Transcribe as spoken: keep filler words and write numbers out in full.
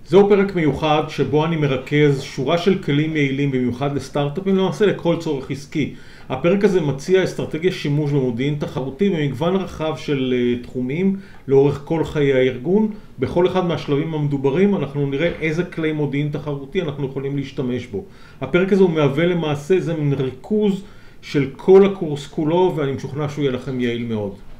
זהו פרק מיוחד שבו אני מרכז שורה של כלים יעילים במיוחד לסטארט-אפים, למעשה לכל צורך עסקי. הפרק הזה מציע אסטרטגיה שימוש במודיעין תחרותי במגוון רחב של תחומים לאורך כל חיי הארגון. בכל אחד מהשלבים המדוברים אנחנו נראה איזה כלי מודיעין תחרותי אנחנו יכולים להשתמש בו. הפרק הזה הוא מהווה למעשה, זה מין ריכוז של כל הקורס כולו, ואני משוכנע שהוא יהיה לכם יעיל מאוד.